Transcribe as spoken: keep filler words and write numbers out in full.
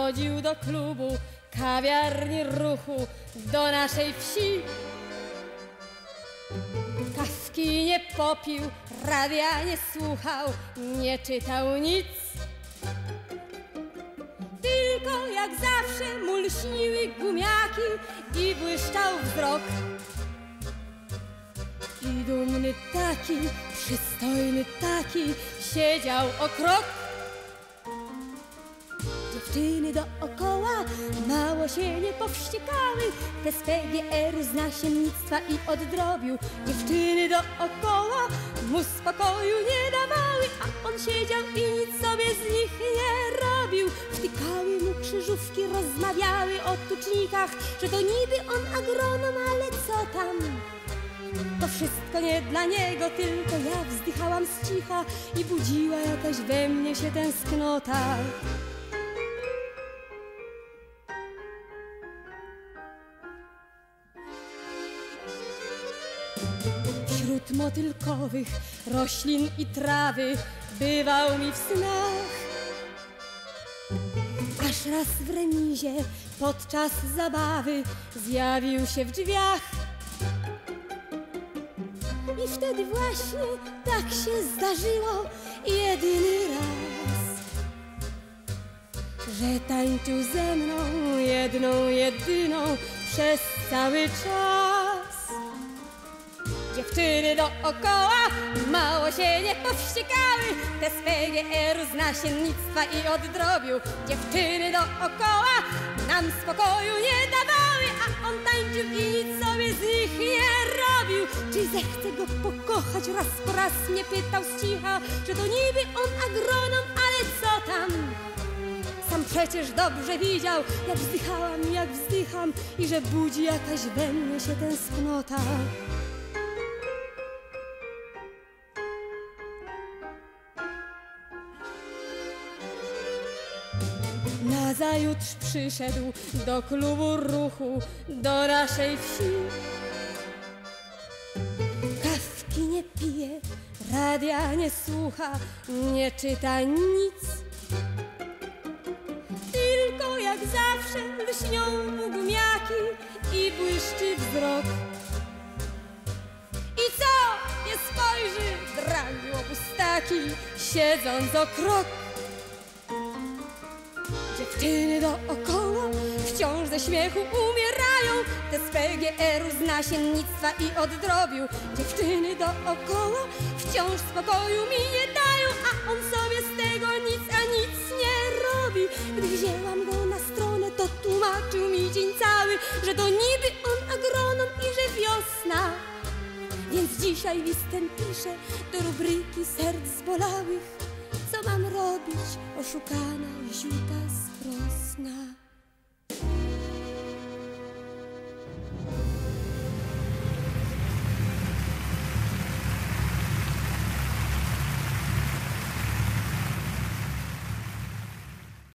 chodził do klubu, kawiarni ruchu, do naszej wsi. Kawki nie popił, radia nie słuchał, nie czytał nic. Tylko jak zawsze mu lśniły gumiaki i błyszczał wzrok. I dumny taki, przystojny taki, siedział o krok. Dziewczyny dookoła mało się nie powściekały, te z P G R-u z nasiennictwa i oddrobił. Dziewczyny dookoła mu spokoju nie dawały, a on siedział i nic sobie z nich nie robił. Wtykały mu krzyżówki, rozmawiały o tucznikach, że to niby on agronom, ale co tam? To wszystko nie dla niego, tylko ja wzdychałam z cicha i budziła jakaś we mnie się tęsknota. Wśród motylkowych roślin i trawy bywał mi w snach. Aż raz w remizie podczas zabawy zjawił się w drzwiach. I wtedy właśnie tak się zdarzyło jedyny raz, że tańczył ze mną jedną, jedyną przez cały czas. Dziewczyny dookoła mało się nie powściekały, te z P G R-u z nasiennictwa i oddrobił. Dziewczyny dookoła nam spokoju nie dawały, a on tańczył i nic sobie z nich nie robił. Czy zechce go pokochać? Raz po raz mnie pytał z cicha, że to niby on agronom, ale co tam? Sam przecież dobrze widział, jak wzdychałam, jak wzdycham i że budzi jakaś we mnie się tęsknota. Nazajutrz przyszedł do klubu ruchu, do naszej wsi. Kawki nie pije, radia nie słucha, nie czyta nic. Tylko jak zawsze lśnią mu gumiaki i błyszczy wzrok. I co nie spojrzy, dragło pustaki, siedząc o krok. Dziewczyny dookoła wciąż ze śmiechu umierają, te z P G R-u z nasiennictwa i oddrobił. Dziewczyny dookoła wciąż spokoju mi nie dają, a on sobie z tego nic, a nic nie robi. Gdy wzięłam go na stronę, to tłumaczył mi dzień cały, że to niby on agronom i że wiosna. Więc dzisiaj listem piszę do rubryki serc zbolałych. Co mam robić, oszukana ziuta z Krosna?